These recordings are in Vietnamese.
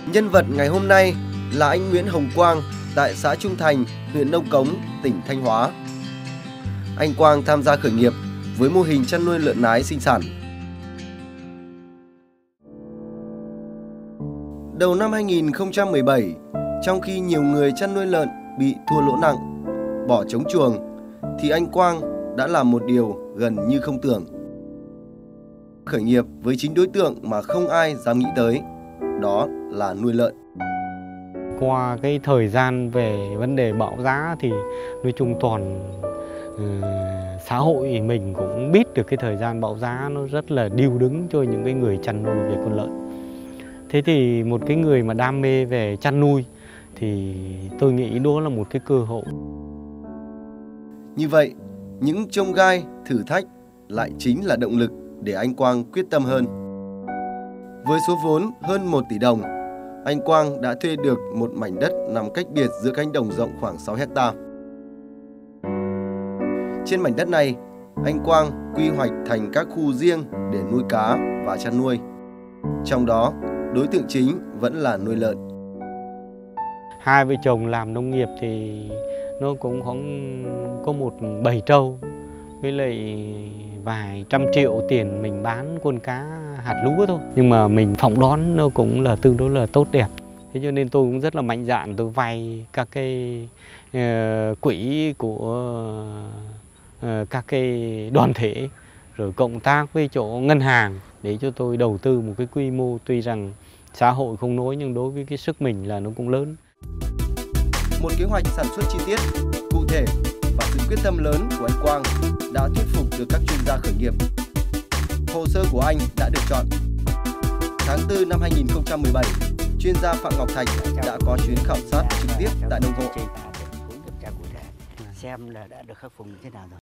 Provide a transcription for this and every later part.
Nhân vật ngày hôm nay là anh Nguyễn Hồng Quang tại xã Trung Thành, huyện Nông Cống, tỉnh Thanh Hóa. Anh Quang tham gia khởi nghiệp với mô hình chăn nuôi lợn nái sinh sản. Đầu năm 2017, trong khi nhiều người chăn nuôi lợn bị thua lỗ nặng, bỏ trống chuồng, thì anh Quang đã làm một điều gần như không tưởng. Khởi nghiệp với chính đối tượng mà không ai dám nghĩ tới, đó là nuôi lợn. Qua cái thời gian về vấn đề bão giá thì nói chung toàn xã hội mình cũng biết được cái thời gian bão giá nó rất là điêu đứng cho những cái người chăn nuôi về con lợn. Thế thì một cái người mà đam mê về chăn nuôi thì tôi nghĩ đó là một cái cơ hội. Như vậy, những chông gai, thử thách lại chính là động lực để anh Quang quyết tâm hơn. Với số vốn hơn 1 tỷ đồng, anh Quang đã thuê được một mảnh đất nằm cách biệt giữa cánh đồng rộng khoảng 6 hecta. Trên mảnh đất này, anh Quang quy hoạch thành các khu riêng để nuôi cá và chăn nuôi. Trong đó, đối tượng chính vẫn là nuôi lợn. Hai vợ chồng làm nông nghiệp thì nó cũng khoảng có một bầy trâu với lại vài trăm triệu tiền mình bán con cá hạt lúa thôi. Nhưng mà mình phỏng đoán nó cũng là tương đối là tốt đẹp. Thế cho nên tôi cũng rất là mạnh dạn, tôi vay các cái quỹ của các cái đoàn thể, rồi cộng tác với chỗ ngân hàng để cho tôi đầu tư một cái quy mô tuy rằng xã hội không nói nhưng đối với cái sức mình là nó cũng lớn. Một kế hoạch sản xuất chi tiết, cụ thể và sự quyết tâm lớn của anh Quang đã thuyết phục được các chuyên gia khởi nghiệp. Hồ sơ của anh đã được chọn. Tháng 4 năm 2017, chuyên gia Phạm Ngọc Thạch đã có chuyến khảo sát trực tiếp tại nông hộ. Xem là đã được khắc phục như thế nào rồi.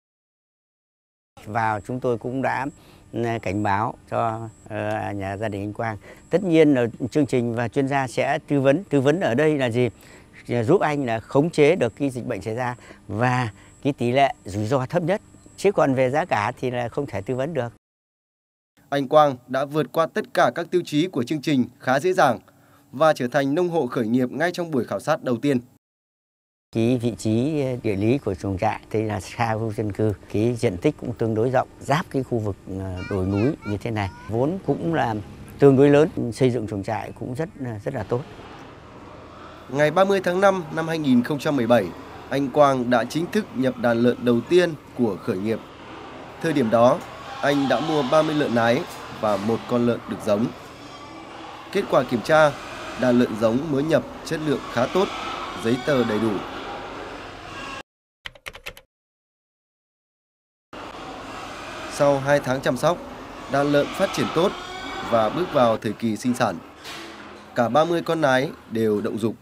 Và chúng tôi cũng đã cảnh báo cho nhà gia đình anh Quang. Tất nhiên là chương trình và chuyên gia sẽ tư vấn. Tư vấn ở đây là gì? Giúp anh là khống chế được cái dịch bệnh xảy ra và cái tỷ lệ rủi ro thấp nhất. Chứ còn về giá cả thì là không thể tư vấn được. Anh Quang đã vượt qua tất cả các tiêu chí của chương trình khá dễ dàng và trở thành nông hộ khởi nghiệp ngay trong buổi khảo sát đầu tiên. Cái vị trí địa lý của chuồng trại thì là xa khu dân cư, cái diện tích cũng tương đối rộng, giáp cái khu vực đồi núi như thế này, vốn cũng là tương đối lớn, xây dựng chuồng trại cũng rất là tốt. Ngày 30 tháng 5 năm 2017, anh Quang đã chính thức nhập đàn lợn đầu tiên của khởi nghiệp. Thời điểm đó, anh đã mua 30 lợn nái và 1 con lợn được giống. Kết quả kiểm tra, đàn lợn giống mới nhập chất lượng khá tốt, giấy tờ đầy đủ. Sau 2 tháng chăm sóc, đàn lợn phát triển tốt và bước vào thời kỳ sinh sản. Cả 30 con nái đều động dục.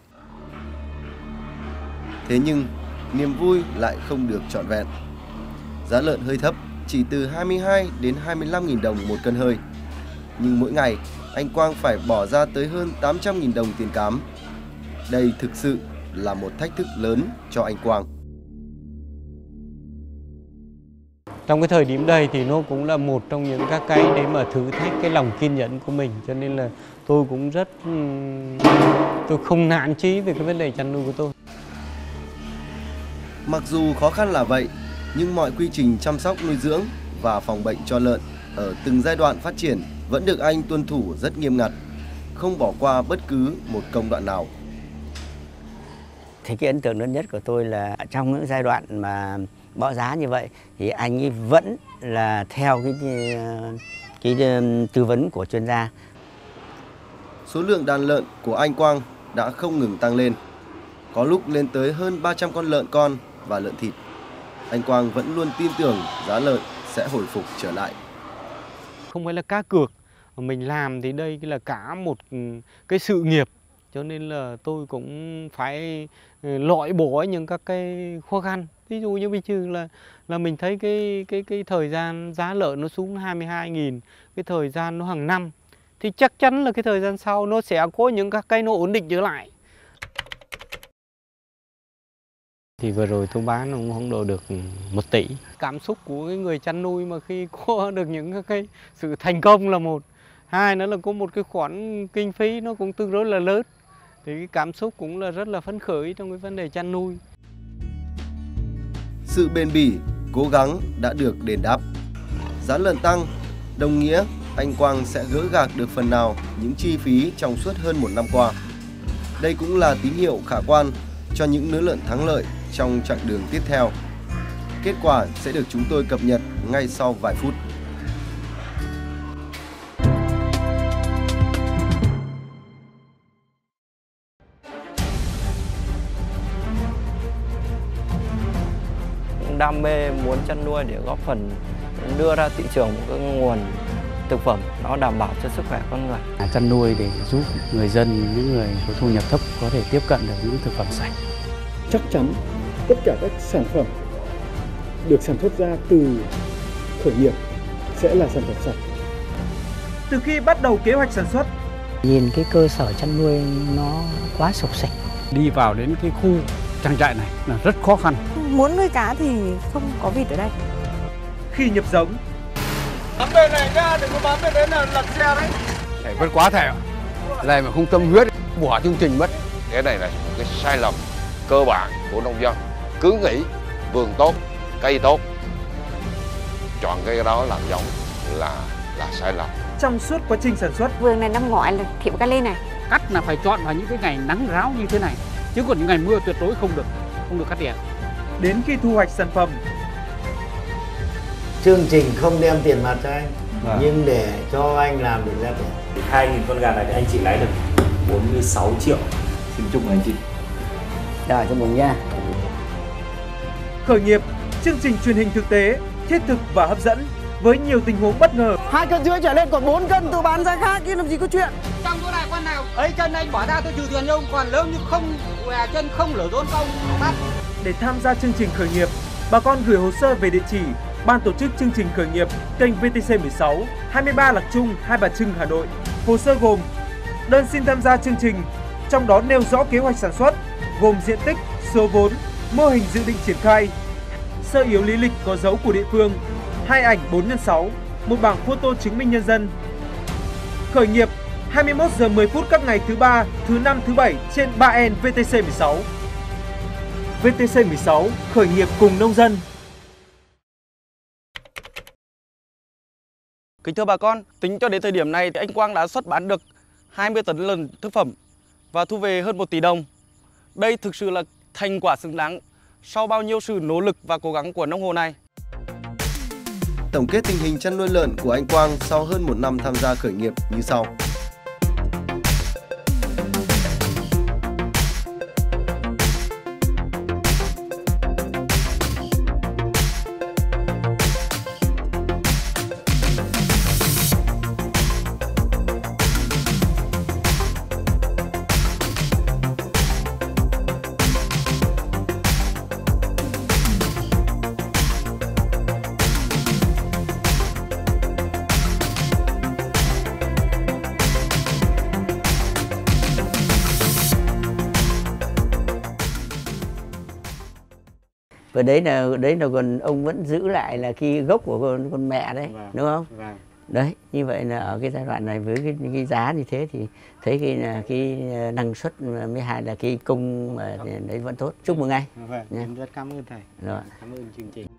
Thế nhưng, niềm vui lại không được trọn vẹn. Giá lợn hơi thấp, chỉ từ 22 đến 25.000 đồng một cân hơi. Nhưng mỗi ngày, anh Quang phải bỏ ra tới hơn 800.000 đồng tiền cám. Đây thực sự là một thách thức lớn cho anh Quang. Trong cái thời điểm đây thì nó cũng là một trong những các cái để mà thử thách cái lòng kiên nhẫn của mình. Cho nên là tôi cũng tôi không nản chí về cái vấn đề chăn nuôi của tôi. Mặc dù khó khăn là vậy, nhưng mọi quy trình chăm sóc nuôi dưỡng và phòng bệnh cho lợn ở từng giai đoạn phát triển vẫn được anh tuân thủ rất nghiêm ngặt, không bỏ qua bất cứ một công đoạn nào. Thì cái ấn tượng lớn nhất của tôi là trong những giai đoạn mà bão giá như vậy thì anh ấy vẫn là theo cái tư vấn của chuyên gia. Số lượng đàn lợn của anh Quang đã không ngừng tăng lên. Có lúc lên tới hơn 300 con lợn con và lợn thịt. Anh Quang vẫn luôn tin tưởng giá lợn sẽ hồi phục trở lại. Không phải là cá cược, mà mình làm thì đây là cả một cái sự nghiệp. Cho nên là tôi cũng phải loại bỏ những các cái khó khăn. Ví dụ như bây giờ là mình thấy cái thời gian giá lợn nó xuống 22.000, cái thời gian nó hàng năm. Thì chắc chắn là cái thời gian sau nó sẽ có những các cái nó ổn định trở lại. Thì vừa rồi tôi bán cũng không độ được 1 tỷ. Cảm xúc của cái người chăn nuôi mà khi có được những cái sự thành công là một. Hai nữa là có một cái khoản kinh phí nó cũng tương đối là lớn. Thì cái cảm xúc cũng là rất là phấn khởi trong cái vấn đề chăn nuôi. Sự bền bỉ, cố gắng đã được đền đáp. Giá lợn tăng, đồng nghĩa anh Quang sẽ gỡ gạc được phần nào những chi phí trong suốt hơn một năm qua. Đây cũng là tín hiệu khả quan cho những lứa lợn thắng lợi trong chặng đường tiếp theo. Kết quả sẽ được chúng tôi cập nhật ngay sau vài phút. Đam mê muốn chăn nuôi để góp phần đưa ra thị trường một cái nguồn thực phẩm nó đảm bảo cho sức khỏe con người. Chăn nuôi để giúp người dân, những người có thu nhập thấp có thể tiếp cận được những thực phẩm sạch. Chắc chắn tất cả các sản phẩm được sản xuất ra từ khởi nghiệp sẽ là sản phẩm sạch. Từ khi bắt đầu kế hoạch sản xuất, nhìn cái cơ sở chăn nuôi nó quá sộc sạch. Đi vào đến cái khu trang trại này là rất khó khăn. Muốn nuôi cá thì không có vịt ở đây. khi nhập giống, bám bên này ra, đừng có bám bên đấy là lật xe đấy. Thầy vẫn quá thầy ạ. Này mà không tâm huyết, bỏ chương trình mất. Cái này là một cái sai lầm cơ bản của nông dân. Cứ nghĩ vườn tốt, cây tốt, chọn cái đó làm giống là sai lầm. Trong suốt quá trình sản xuất, Vườn này năm ngoái là thiếu kali này. Cắt là phải chọn vào những cái ngày nắng ráo như thế này, chứ còn những ngày mưa tuyệt đối không được cắt tỉa. đến khi thu hoạch sản phẩm, Chương trình không đem tiền mặt cho anh, nhưng để cho anh làm được ra tiền. 2.000 con gà này thì anh chỉ lấy được 46 triệu. Xin chúc anh chị. Rồi, chúc mừng nha. khởi nghiệp, chương trình truyền hình thực tế, thiết thực và hấp dẫn với nhiều tình huống bất ngờ. 2,5 cân trở lên còn 4 cân tôi bán ra khác kia làm gì có chuyện. Trong chỗ này con nào ấy chân anh bỏ ra tôi trừ tiền cho ông, còn nếu như không què chân không lở rốn không bắt. Để tham gia chương trình khởi nghiệp, bà con gửi hồ sơ về địa chỉ Ban tổ chức chương trình khởi nghiệp, kênh VTC 16, 23 Lạc Trung, Hai Bà Trưng, Hà Nội. Hồ sơ gồm đơn xin tham gia chương trình, trong đó nêu rõ kế hoạch sản xuất, gồm diện tích, số vốn, mô hình dự định triển khai, sơ yếu lý lịch có dấu của địa phương, 2 ảnh 4x6, một bảng photo chứng minh nhân dân. Khởi nghiệp 21 giờ 10 phút các ngày thứ ba, thứ năm, thứ bảy trên 3N VTC 16. VTC 16 khởi nghiệp cùng nông dân. Kính thưa bà con, tính cho đến thời điểm này thì anh Quang đã xuất bán được 20 tấn lợn thực phẩm và thu về hơn 1 tỷ đồng. Đây thực sự là thành quả xứng đáng sau bao nhiêu sự nỗ lực và cố gắng của nông hộ này. Tổng kết tình hình chăn nuôi lợn của anh Quang sau hơn 1 năm tham gia khởi nghiệp như sau. Và đấy là còn ông vẫn giữ lại là cái gốc của con mẹ đấy, đúng không? Đấy, như vậy là ở cái giai đoạn này với cái giá như thế thì thấy cái năng suất mới hai là cái công mà đấy vẫn tốt. Chúc mừng anh. Em rất cảm ơn thầy. Rồi. Cảm ơn chương trình.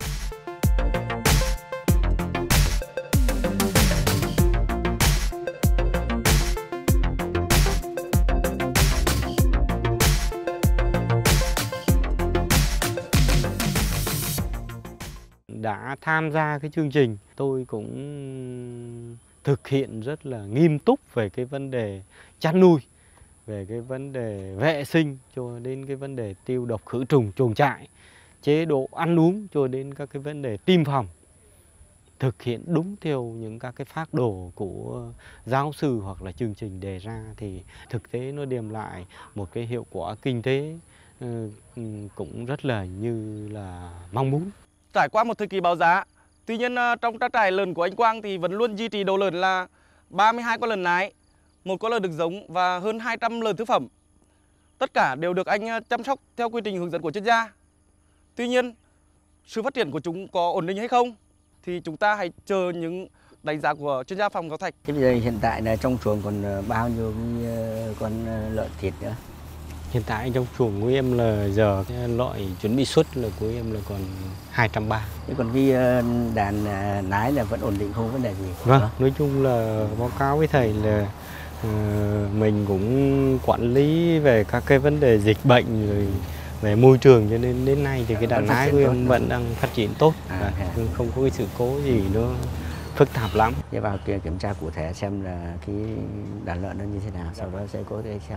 Đã tham gia cái chương trình, tôi cũng thực hiện rất là nghiêm túc về cái vấn đề chăn nuôi, về cái vấn đề vệ sinh cho đến cái vấn đề tiêu độc khử trùng chuồng trại, chế độ ăn uống cho đến các cái vấn đề tiêm phòng. Thực hiện đúng theo những các cái phác đồ của giáo sư hoặc là chương trình đề ra thì thực tế nó đem lại một cái hiệu quả kinh tế cũng rất là như là mong muốn. Trải qua một thời kỳ báo giá, tuy nhiên trong trang trại lợn của anh Quang thì vẫn luôn duy trì đầu lợn là 32 con lợn nái, 1 con lợn đực giống và hơn 200 lợn thực phẩm. Tất cả đều được anh chăm sóc theo quy trình hướng dẫn của chuyên gia. Tuy nhiên, sự phát triển của chúng có ổn định hay không thì chúng ta hãy chờ những đánh giá của chuyên gia Phạm Ngọc Thạch. Thế bây giờ hiện tại là trong chuồng còn bao nhiêu cái con lợn thịt nữa? Hiện tại trong chuồng của em là giờ cái loại chuẩn bị xuất là của em là còn 230. Thế còn cái đàn nái là vẫn ổn định, không vấn đề gì? Vâng, nói chung là báo cáo với thầy là mình cũng quản lý về các cái vấn đề dịch bệnh rồi về môi trường, cho nên đến nay thì cái đàn nái của em vẫn đang phát triển tốt, không có cái sự cố gì nó phức tạp lắm. Thế vào kiểm tra cụ thể xem là cái đàn lợn nó như thế nào, sau đó sẽ có cái Excel.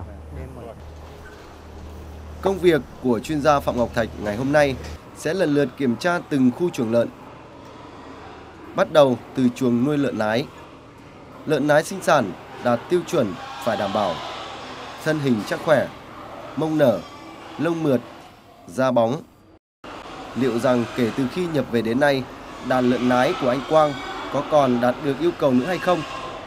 Công việc của chuyên gia Phạm Ngọc Thạch ngày hôm nay sẽ lần lượt kiểm tra từng khu chuồng lợn. Bắt đầu từ chuồng nuôi lợn nái. Lợn nái sinh sản đạt tiêu chuẩn phải đảm bảo thân hình chắc khỏe, mông nở, lông mượt, da bóng. Liệu rằng kể từ khi nhập về đến nay, đàn lợn nái của anh Quang có còn đạt được yêu cầu nữa hay không?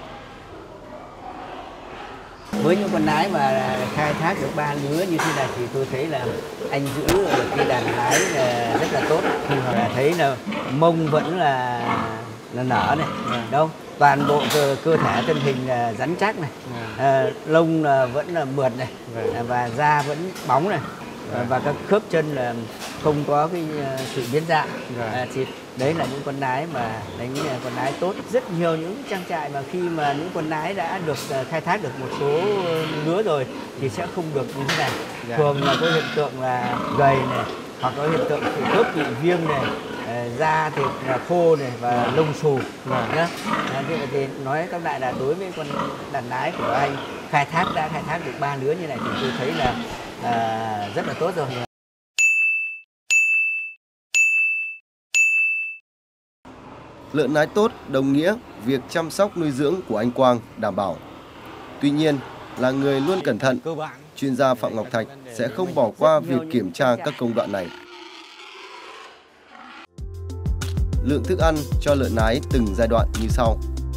Với những con nái mà khai thác được 3 lứa như thế này thì tôi thấy là anh giữ được cái đàn nái rất là tốt. Thấy là mông vẫn là nở này, đâu toàn bộ cơ thể thân hình rắn chắc này, lông vẫn là mượt này, và da vẫn bóng này, và các khớp chân là không có cái sự biến dạng. Thì đấy là những con nái mà đánh con nái tốt. Rất nhiều những trang trại mà khi mà những con nái đã được khai thác được một số lứa rồi thì sẽ không được như thế này. Thường là có hiện tượng là gầy này, hoặc có hiện tượng khớp bị viêm này, da thịt khô này và lông xù nhá. Thì nói tóm lại là đối với con đàn nái của anh đã khai thác được 3 lứa như này thì tôi thấy là rất là tốt rồi. Lợn nái tốt đồng nghĩa việc chăm sóc nuôi dưỡng của anh Quang đảm bảo. Tuy nhiên, là người luôn cẩn thận, chuyên gia Phạm Ngọc Thạch sẽ không bỏ qua việc kiểm tra các công đoạn này. Lượng thức ăn cho lợn nái từng giai đoạn như sau.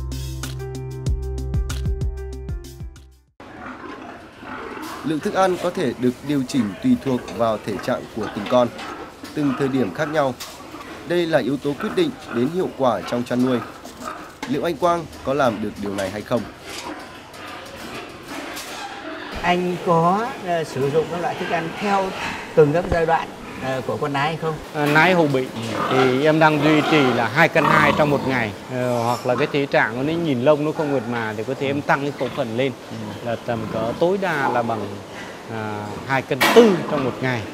Lượng thức ăn có thể được điều chỉnh tùy thuộc vào thể trạng của từng con, từng thời điểm khác nhau. Đây là yếu tố quyết định đến hiệu quả trong chăn nuôi. Liệu anh Quang có làm được điều này hay không? Anh có sử dụng các loại thức ăn theo từng các giai đoạn của con nái hay không? Nái hậu bị thì em đang duy trì là 2,2 cân trong một ngày, hoặc là cái thể trạng nó nhìn lông nó không mượt mà thì có thể em tăng cái khẩu phần lên là tầm cỡ tối đa là bằng 2,4 cân trong một ngày.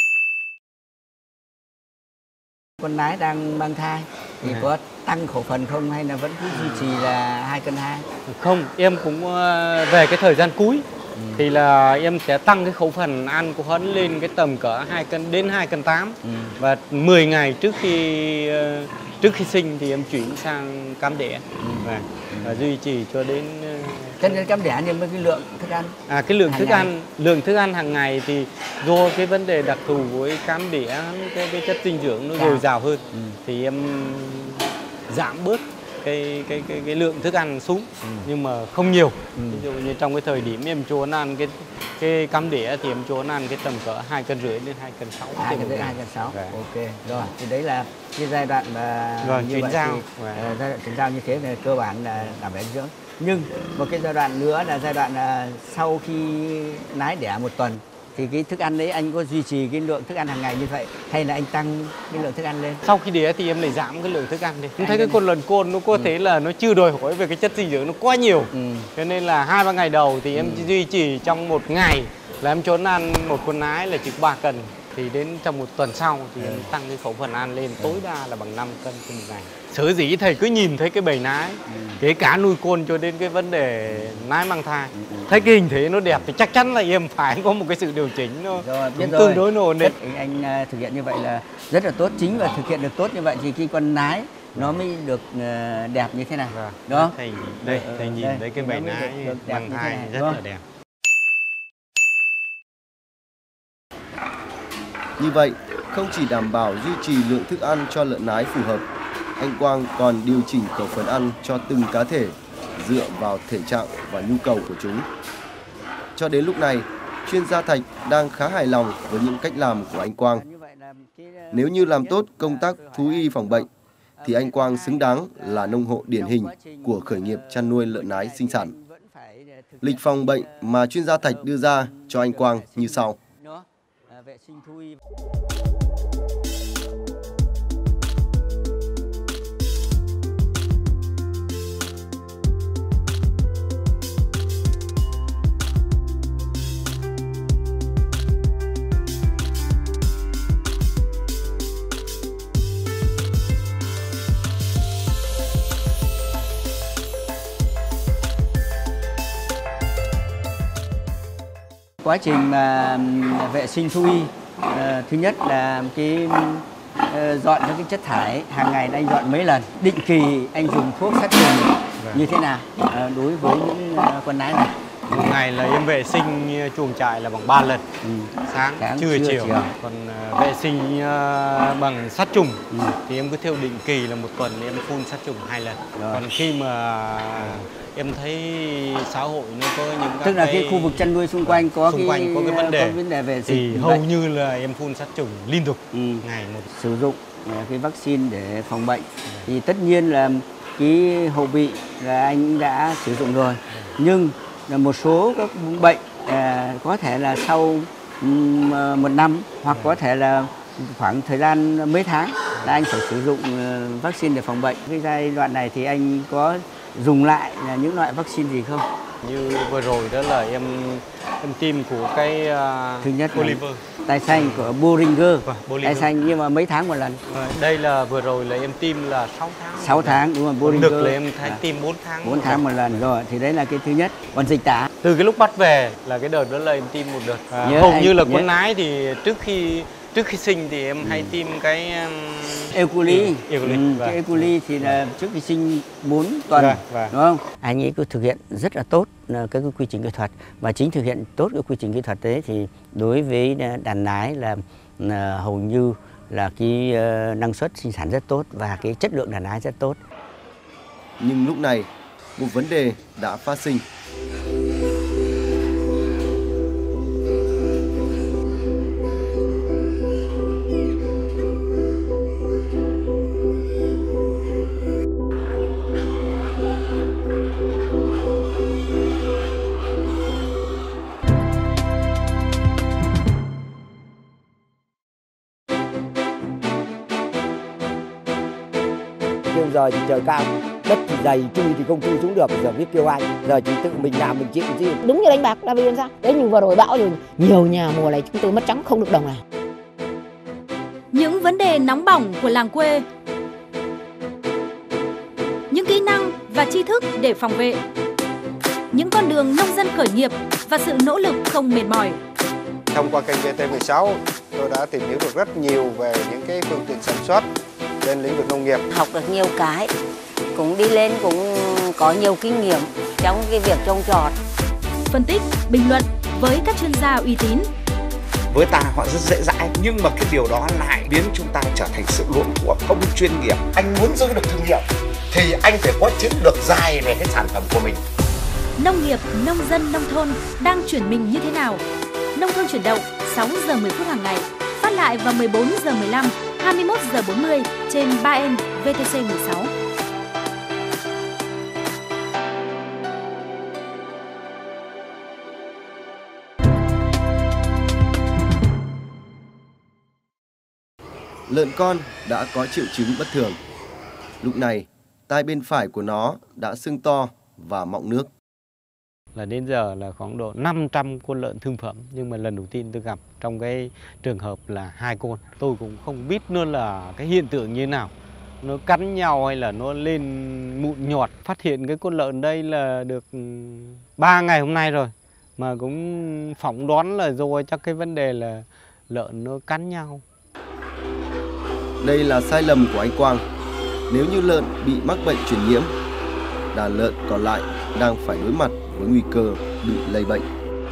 Con nái đang mang thai thì có tăng khẩu phần không hay là vẫn cứ duy trì là 2,2 cân? Không, em cũng về cái thời gian cuối thì là em sẽ tăng cái khẩu phần ăn của hắn lên cái tầm cỡ 2 cân đến 2,8 cân. Và 10 ngày trước khi sinh thì em chuyển sang cám đẻ và duy trì cho đến cám đẻ. Nhưng mà cái lượng thức ăn, cái lượng thức ăn hàng ngày thì do cái vấn đề đặc thù với cám đẻ, cái chất dinh dưỡng nó dồi dào hơn thì em giảm bớt cái lượng thức ăn xuống, nhưng mà không nhiều. Ví dụ như trong cái thời điểm em cho nó ăn cái cám đĩa thì em cho nó ăn cái tầm cỡ 2,5 cân đến 2,6 cân. 2,5 cân đến 2,6 cân. Ok. Rồi, thì đấy là cái giai đoạn mà như vậy giao. Thì giai đoạn chuyển giao như thế là cơ bản là đảm bảo dinh dưỡng. Nhưng một cái giai đoạn nữa là giai đoạn sau khi nái đẻ 1 tuần thì cái thức ăn đấy anh có duy trì cái lượng thức ăn hàng ngày như vậy hay là anh tăng cái lượng thức ăn lên? Sau khi đẻ thì em lại giảm cái lượng thức ăn đi. Em thấy cái con lợn côn nó có thể là nó chưa đòi hỏi về cái chất dinh dưỡng nó quá nhiều. Cho nên là 2-3 ngày đầu thì em duy trì trong một ngày là em cho nó ăn một con nái là chỉ 3 cân. Thì đến trong 1 tuần sau thì em tăng cái khẩu phần ăn lên tối đa là bằng 5 cân trên một ngày. Sở dĩ thầy cứ nhìn thấy cái bầy nái, kể cả nuôi côn cho đến cái vấn đề nái mang thai, thấy cái hình thế nó đẹp thì chắc chắn là em phải có một cái sự điều chỉnh nó tương đối ổn định. Anh thực hiện như vậy là rất là tốt. Chính và thực hiện được tốt như vậy thì khi con nái nó mới được đẹp như thế này. Đó. Thầy nhìn thấy cái bầy nái mang thai rất là đẹp. Như vậy, không chỉ đảm bảo duy trì lượng thức ăn cho lợn nái phù hợp, anh Quang còn điều chỉnh khẩu phần ăn cho từng cá thể dựa vào thể trạng và nhu cầu của chúng. Cho đến lúc này, chuyên gia Thạch đang khá hài lòng với những cách làm của anh Quang. Nếu như làm tốt công tác thú y phòng bệnh, thì anh Quang xứng đáng là nông hộ điển hình của khởi nghiệp chăn nuôi lợn nái sinh sản. Lịch phòng bệnh mà chuyên gia Thạch đưa ra cho anh Quang như sau. Quá trình mà vệ sinh thú y, thứ nhất là dọn các cái chất thải hàng ngày anh dọn mấy lần, định kỳ anh dùng thuốc sát trùng như thế nào đối với những con nái này. Một ngày là em vệ sinh chuồng trại là bằng 3 lần, sáng, trưa, chiều. Còn vệ sinh bằng sát trùng thì em cứ theo định kỳ là một tuần em phun sát trùng 2 lần. Còn khi mà em thấy xã hội nó có những tức là cái khu vực chăn nuôi xung quanh có cái vấn đề về thì hầu như là em phun sát trùng liên tục ngày một. Sử dụng cái vaccine để phòng bệnh thì tất nhiên là cái hậu bị là anh đã sử dụng rồi, nhưng là một số các bệnh có thể là sau 1 năm hoặc có thể là khoảng thời gian mấy tháng là anh phải sử dụng vaccine để phòng bệnh. Cái giai đoạn này thì anh có dùng lại là những loại vaccine gì không? Như vừa rồi đó là em tiêm của cái thứ nhất Oliver, tai xanh của Boehringer, tai xanh nhưng mà mấy tháng một lần. Đây là vừa rồi là em tiêm là 6 tháng. 6 tháng đúng rồi, Boehringer. Được là em thấy tiêm 4 tháng. 4 tháng một lần rồi, thì đấy là cái thứ nhất. Còn dịch tả từ cái lúc bắt về là cái đợt đó là em tiêm một đợt. Hầu như là con nái thì trước khi sinh thì em hay tiêm cái E. coli. Cái E. coli thì là trước khi sinh 4 tuần, đúng không? Anh ấy cứ thực hiện rất là tốt cái quy trình kỹ thuật, và chính thực hiện tốt cái quy trình kỹ thuật đấy thì đối với đàn nái là hầu như là cái năng suất sinh sản rất tốt và cái chất lượng đàn nái rất tốt. Nhưng lúc này một vấn đề đã phát sinh. Nhưng giờ thì trời cao, đất thì dày, chui thì không chui xuống được, giờ biết kêu ai, giờ chỉ tự mình làm mình chịu chứ. Đúng như đánh bạc là vì làm sao? Đấy, nhưng vừa rồi bão rồi, nhiều nhà mùa này chúng tôi mất trắng không được đồng nào. Những vấn đề nóng bỏng của làng quê, những kỹ năng và tri thức để phòng vệ, những con đường nông dân khởi nghiệp và sự nỗ lực không mệt mỏi. Thông qua kênh VT16, tôi đã tìm hiểu được rất nhiều về những cái phương tiện sản xuất trên lĩnh vực nông nghiệp. Học được nhiều cái, cũng đi lên cũng có nhiều kinh nghiệm trong cái việc trồng trọt. Phân tích, bình luận với các chuyên gia uy tín. Với ta họ rất dễ dãi, nhưng mà cái điều đó lại biến chúng ta trở thành sự luống cuống, không chuyên nghiệp. Anh muốn giữ được thương hiệu thì anh phải có chiến lược dài về cái sản phẩm của mình. Nông nghiệp, nông dân, nông thôn đang chuyển mình như thế nào? Nông thôn chuyển động 6 giờ 10 phút hàng ngày, phát lại vào 14 giờ 15, 21 giờ 40 trên 3N VTC16. Lợn con đã có triệu chứng bất thường. Lúc này, tai bên phải của nó đã sưng to và mọng nước. Là đến giờ là khoảng độ 500 con lợn thương phẩm, nhưng mà lần đầu tiên tôi gặp trong cái trường hợp là 2 con. Tôi cũng không biết nữa là cái hiện tượng như thế nào. Nó cắn nhau hay là nó lên mụn nhọt. Phát hiện cái con lợn đây là được 3 ngày hôm nay rồi. Mà cũng phỏng đoán là do chắc cái vấn đề là lợn nó cắn nhau. Đây là sai lầm của anh Quang. Nếu như lợn bị mắc bệnh truyền nhiễm, đàn lợn còn lại đang phải đối mặt với nguy cơ bị lây bệnh.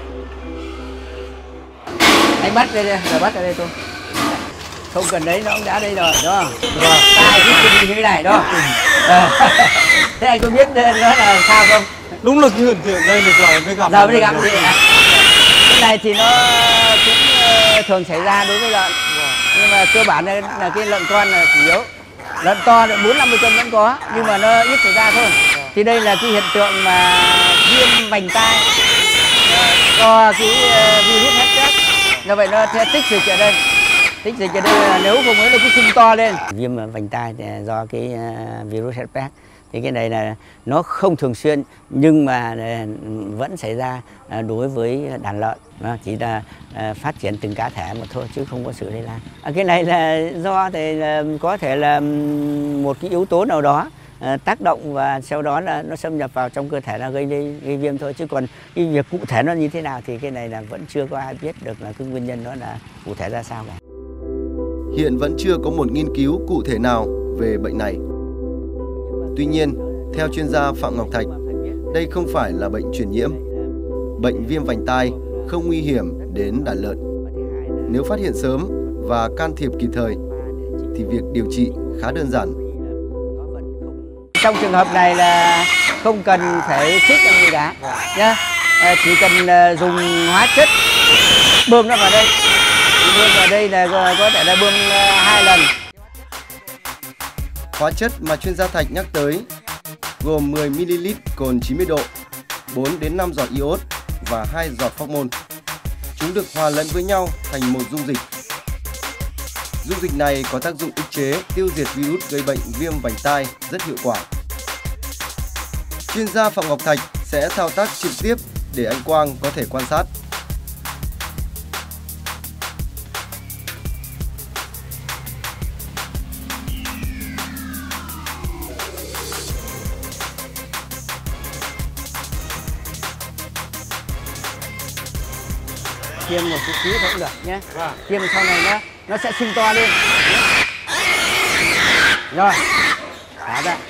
Anh bắt đây, rồi bắt ở đây thôi. Không cần đấy, nó cũng đã đây rồi, đúng không? Tai cứ như thế này, đó. Thế anh có biết nó là sao không? Đúng là cái hiện tượng đây được rồi mới gặp. Giờ mới gặp gì ạ? Cái này thì nó cũng thường xảy ra đối với lợn. Nhưng mà cơ bản là cái lợn con là chủ yếu. Lợn to được 40-50 cân vẫn có, nhưng mà nó ít xảy ra thôi. Thì đây là cái hiện tượng mà viêm vành tai do cái virus herpes. Do vậy nó sẽ tích dịch ở đây. Tích dịch ở đây là nếu không ấy nó cứ sưng to lên. Viêm vành tai do cái virus herpes. Thì cái này là nó không thường xuyên nhưng mà vẫn xảy ra đối với đàn lợn. Nó chỉ là phát triển từng cá thể một thôi chứ không có sự lây lan. Cái này là do thì có thể là một cái yếu tố nào đó tác động và sau đó là nó xâm nhập vào trong cơ thể là gây viêm thôi, chứ còn cái việc cụ thể nó như thế nào thì cái này là vẫn chưa có ai biết được là cái nguyên nhân đó là cụ thể ra sao cả. Hiện vẫn chưa có một nghiên cứu cụ thể nào về bệnh này. Tuy nhiên, theo chuyên gia Phạm Ngọc Thạch, đây không phải là bệnh truyền nhiễm. Bệnh viêm vành tai không nguy hiểm đến đàn lợn. Nếu phát hiện sớm và can thiệp kịp thời thì việc điều trị khá đơn giản. Trong trường hợp này là không cần phải trích làm gì cả nhá, chỉ cần dùng hóa chất bơm nó vào đây. Bơm vào đây là có thể là bơm 2 lần. Hóa chất mà chuyên gia Thạch nhắc tới gồm 10 ml cồn 90 độ, 4 đến 5 giọt iốt và 2 giọt phóc-môn. Chúng được hòa lẫn với nhau thành một dung dịch. Dung dịch này có tác dụng ức chế, tiêu diệt virus gây bệnh viêm vành tai rất hiệu quả. Chuyên gia Phạm Ngọc Thạch sẽ thao tác trực tiếp để anh Quang có thể quan sát. Tiêm một chút xíu thôi cũng được nhé. Tiêm sau này nó sẽ sưng to lên. Rồi, thả ra.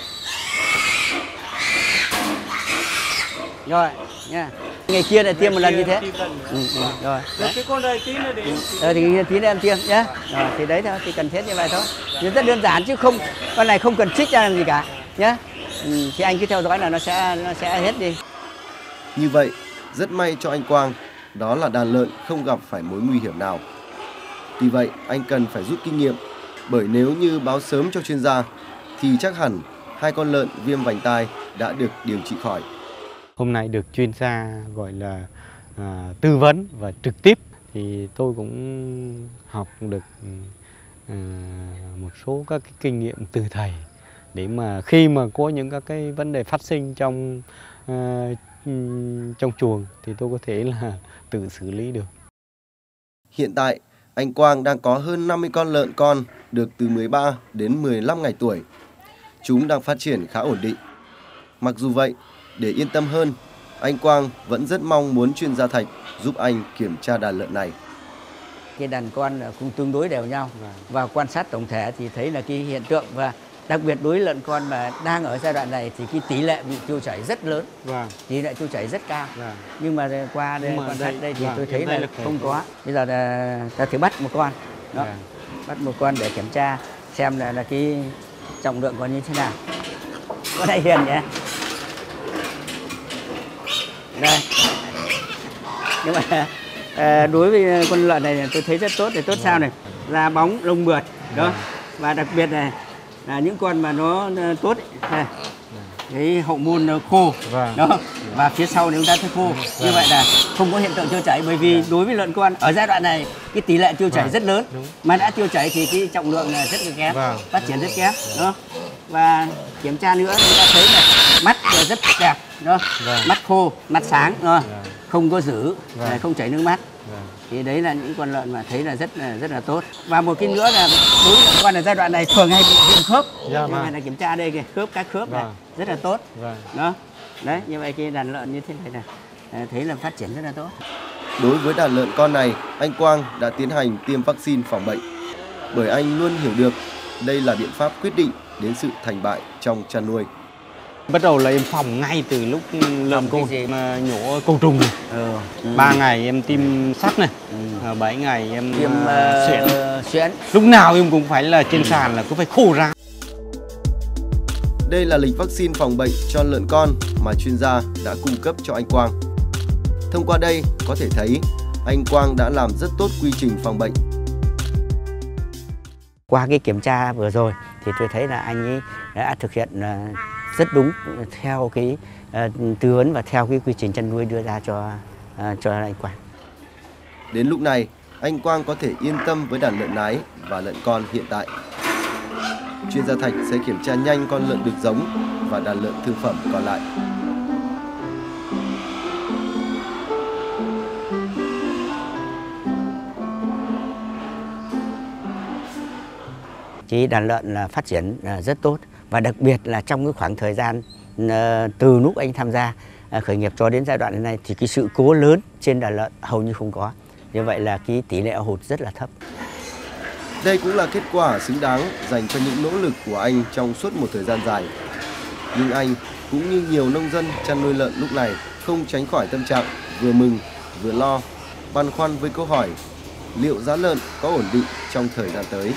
Rồi, nha. Ngày kia là tiêm một lần như thế. Rồi. Cái con này tí nữa để. Thì tí nữa em tiêm nhé. Rồi, thì đấy thôi, thì cần thiết như vậy thôi. Nhưng rất đơn giản chứ không, con này không cần trích ra làm gì cả nhé. Thì anh cứ theo dõi là nó sẽ hết đi. Như vậy, rất may cho anh Quang, đó là đàn lợn không gặp phải mối nguy hiểm nào. Tuy vậy, anh cần phải rút kinh nghiệm, bởi nếu như báo sớm cho chuyên gia, thì chắc hẳn 2 con lợn viêm vành tai đã được điều trị khỏi. Hôm nay được chuyên gia gọi là tư vấn và trực tiếp, thì tôi cũng học được một số các cái kinh nghiệm từ thầy, để mà khi mà có những các cái vấn đề phát sinh trong chuồng thì tôi có thể là tự xử lý được. Hiện tại, anh Quang đang có hơn 50 con lợn con được từ 13 đến 15 ngày tuổi. Chúng đang phát triển khá ổn định. Mặc dù vậy, để yên tâm hơn, anh Quang vẫn rất mong muốn chuyên gia Thạch giúp anh kiểm tra đàn lợn này. Cái đàn con cũng tương đối đều nhau và quan sát tổng thể thì thấy là cái hiện tượng, và đặc biệt đối với lợn con mà đang ở giai đoạn này thì cái tỷ lệ bị tiêu chảy rất lớn, tỷ lệ tiêu chảy rất cao. Nhưng mà qua đây quan sát đây thì tôi thấy là không có. Bây giờ là ta thử bắt một con, đó, bắt một con để kiểm tra xem là cái trọng lượng còn như thế nào. Có đây Hiền nhé. Đây. Nhưng mà đối với con lợn này tôi thấy rất tốt. Thì tốt sao này, da bóng, lông mượt đó, và đặc biệt này là những con mà nó tốt này, cái hậu môn nó khô đó, và phía sau nếu chúng ta thấy khô như vậy là không có hiện tượng tiêu chảy, bởi vì đối với lợn con ở giai đoạn này cái tỷ lệ tiêu chảy rất lớn, mà đã tiêu chảy thì cái trọng lượng là rất là kém, phát triển rất kém đó. Và kiểm tra nữa chúng ta thấy là mắt rất đẹp đó, mắt khô, mắt sáng đó, không có dữ, không chảy nước mắt. Thì đấy là những con lợn mà thấy là rất là tốt. Và một cái nữa là đối với con ở giai đoạn này thường hay bị viêm khớp. Như vậy là kiểm tra đây kìa, các khớp này rất là tốt. Đó. Đấy, như vậy cái đàn lợn như thế này này thấy là phát triển rất là tốt. Đối với đàn lợn con này, anh Quang đã tiến hành tiêm vaccine phòng bệnh. Bởi anh luôn hiểu được đây là biện pháp quyết định đến sự thành bại trong chăn nuôi. Bắt đầu là em phòng ngay từ lúc lợn con nhổ côn trùng này. 3 ngày em tiêm sắt này, 7 ngày em tiêm xuyễn. Lúc nào em cũng phải là trên sàn là cứ phải khô ra. Đây là lịch vaccine phòng bệnh cho lợn con mà chuyên gia đã cung cấp cho anh Quang. Thông qua đây có thể thấy anh Quang đã làm rất tốt quy trình phòng bệnh. Qua cái kiểm tra vừa rồi thì tôi thấy là anh ấy đã thực hiện rất đúng theo cái tư vấn và theo cái quy trình chăn nuôi đưa ra cho anh Quang. Đến lúc này, anh Quang có thể yên tâm với đàn lợn nái và lợn con hiện tại. Chuyên gia Thạch sẽ kiểm tra nhanh con lợn được giống và đàn lợn thương phẩm còn lại. Chỉ đàn lợn là phát triển rất tốt, và đặc biệt là trong cái khoảng thời gian từ lúc anh tham gia khởi nghiệp cho đến giai đoạn này thì cái sự cố lớn trên đàn lợn hầu như không có. Như vậy là cái tỷ lệ hụt rất là thấp. Đây cũng là kết quả xứng đáng dành cho những nỗ lực của anh trong suốt một thời gian dài. Nhưng anh cũng như nhiều nông dân chăn nuôi lợn lúc này không tránh khỏi tâm trạng vừa mừng vừa lo, băn khoăn với câu hỏi liệu giá lợn có ổn định trong thời gian tới.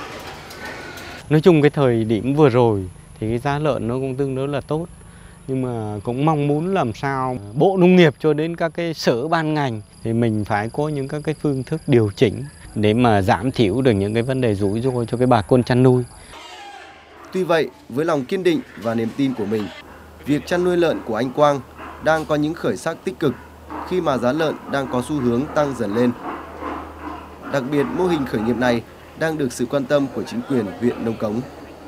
Nói chung cái thời điểm vừa rồi thì cái giá lợn nó cũng tương đối là tốt. Nhưng mà cũng mong muốn làm sao Bộ Nông nghiệp cho đến các cái sở ban ngành thì mình phải có những các cái phương thức điều chỉnh để mà giảm thiểu được những cái vấn đề rủi ro cho cái bà con chăn nuôi. Tuy vậy, với lòng kiên định và niềm tin của mình, việc chăn nuôi lợn của anh Quang đang có những khởi sắc tích cực khi mà giá lợn đang có xu hướng tăng dần lên. Đặc biệt, mô hình khởi nghiệp này đang được sự quan tâm của chính quyền huyện Nông Cống.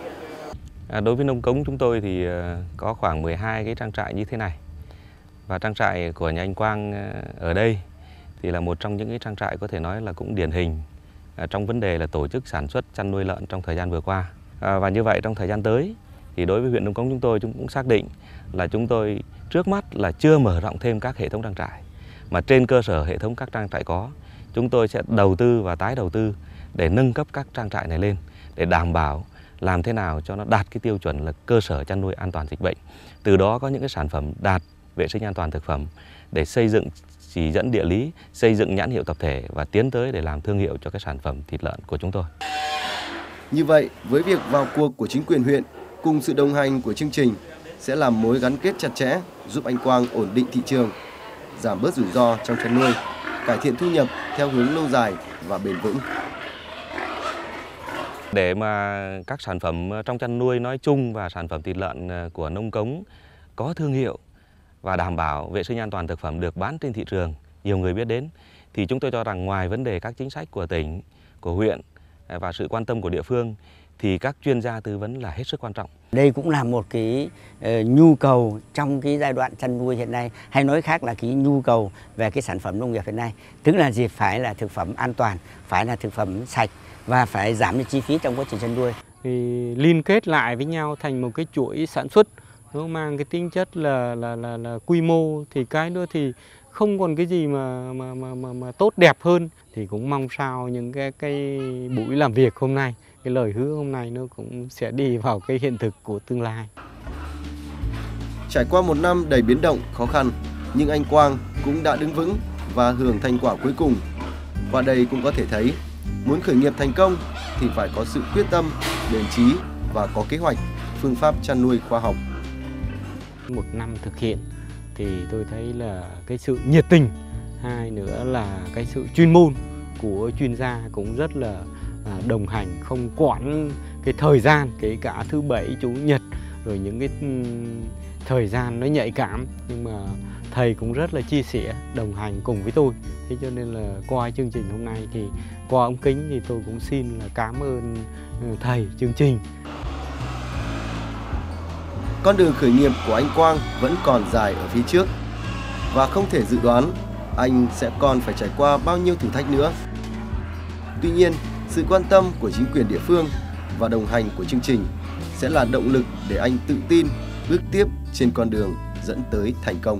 Đối với Nông Cống chúng tôi thì có khoảng 12 cái trang trại như thế này. Và trang trại của nhà anh Quang ở đây thì là một trong những cái trang trại có thể nói là cũng điển hình trong vấn đề là tổ chức sản xuất chăn nuôi lợn trong thời gian vừa qua. Và như vậy trong thời gian tới thì đối với huyện Nông Cống chúng tôi cũng xác định là chúng tôi trước mắt là chưa mở rộng thêm các hệ thống trang trại, mà trên cơ sở hệ thống các trang trại có, chúng tôi sẽ đầu tư và tái đầu tư để nâng cấp các trang trại này lên để đảm bảo làm thế nào cho nó đạt cái tiêu chuẩn là cơ sở chăn nuôi an toàn dịch bệnh. Từ đó có những cái sản phẩm đạt vệ sinh an toàn thực phẩm để xây dựng chỉ dẫn địa lý, xây dựng nhãn hiệu tập thể và tiến tới để làm thương hiệu cho cái sản phẩm thịt lợn của chúng tôi. Như vậy, với việc vào cuộc của chính quyền huyện cùng sự đồng hành của chương trình sẽ làm mối gắn kết chặt chẽ giúp anh Quang ổn định thị trường, giảm bớt rủi ro trong chăn nuôi, cải thiện thu nhập theo hướng lâu dài và bền vững. Để mà các sản phẩm trong chăn nuôi nói chung và sản phẩm thịt lợn của Nông Cống có thương hiệu và đảm bảo vệ sinh an toàn thực phẩm được bán trên thị trường, nhiều người biết đến, thì chúng tôi cho rằng ngoài vấn đề các chính sách của tỉnh, của huyện và sự quan tâm của địa phương thì các chuyên gia tư vấn là hết sức quan trọng. Đây cũng là một cái nhu cầu trong cái giai đoạn chăn nuôi hiện nay, hay nói khác là cái nhu cầu về cái sản phẩm nông nghiệp hiện nay. Tức là gì? Phải là thực phẩm an toàn, phải là thực phẩm sạch và phải giảm được chi phí trong quá trình chăn nuôi. Thì liên kết lại với nhau thành một cái chuỗi sản xuất nó mang cái tính chất là quy mô, thì cái nữa thì không còn cái gì mà tốt đẹp hơn. Thì cũng mong sao những cái buổi làm việc hôm nay, cái lời hứa hôm nay nó cũng sẽ đi vào cái hiện thực của tương lai. Trải qua một năm đầy biến động, khó khăn, nhưng anh Quang cũng đã đứng vững và hưởng thành quả cuối cùng. Qua đây cũng có thể thấy, muốn khởi nghiệp thành công thì phải có sự quyết tâm, bền chí và có kế hoạch, phương pháp chăn nuôi khoa học. Một năm thực hiện thì tôi thấy là cái sự nhiệt tình, hai nữa là cái sự chuyên môn của chuyên gia cũng rất là đồng hành, không quản cái thời gian, kể cả thứ Bảy, Chủ nhật, rồi những cái thời gian nó nhạy cảm, nhưng mà thầy cũng rất là chia sẻ, đồng hành cùng với tôi. Thế cho nên là qua chương trình hôm nay thì qua ống kính thì tôi cũng xin là cảm ơn thầy chương trình. Con đường khởi nghiệp của anh Quang vẫn còn dài ở phía trước và không thể dự đoán anh sẽ còn phải trải qua bao nhiêu thử thách nữa. Tuy nhiên, sự quan tâm của chính quyền địa phương và đồng hành của chương trình sẽ là động lực để anh tự tin bước tiếp trên con đường dẫn tới thành công.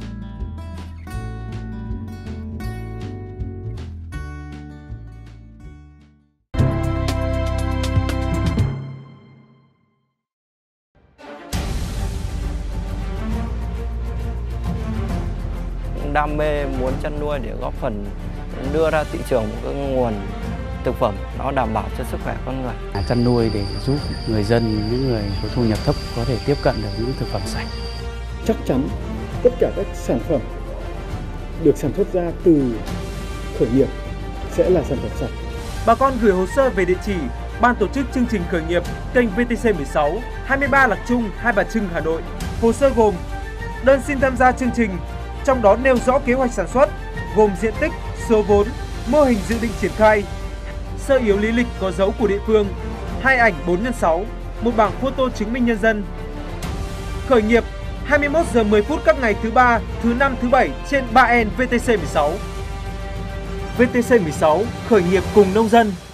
Đam mê muốn chăn nuôi để góp phần đưa ra thị trường một cái nguồn thực phẩm nó đảm bảo cho sức khỏe con người. Chăn nuôi để giúp người dân, những người có thu nhập thấp có thể tiếp cận được những thực phẩm sạch. Chắc chắn tất cả các sản phẩm được sản xuất ra từ khởi nghiệp sẽ là sản phẩm sạch. Bà con gửi hồ sơ về địa chỉ Ban tổ chức chương trình khởi nghiệp, kênh VTC 16, 23 Lạc Trung, Hai Bà Trưng, Hà Nội. Hồ sơ gồm đơn xin tham gia chương trình, trong đó nêu rõ kế hoạch sản xuất, gồm diện tích, số vốn, mô hình dự định triển khai, sơ yếu lý lịch có dấu của địa phương, 2 ảnh 4x6, một bảng photo chứng minh nhân dân. Khởi nghiệp 21 giờ 10 phút các ngày thứ ba, thứ năm, thứ bảy trên 3N VTC 16. VTC 16 khởi nghiệp cùng nông dân.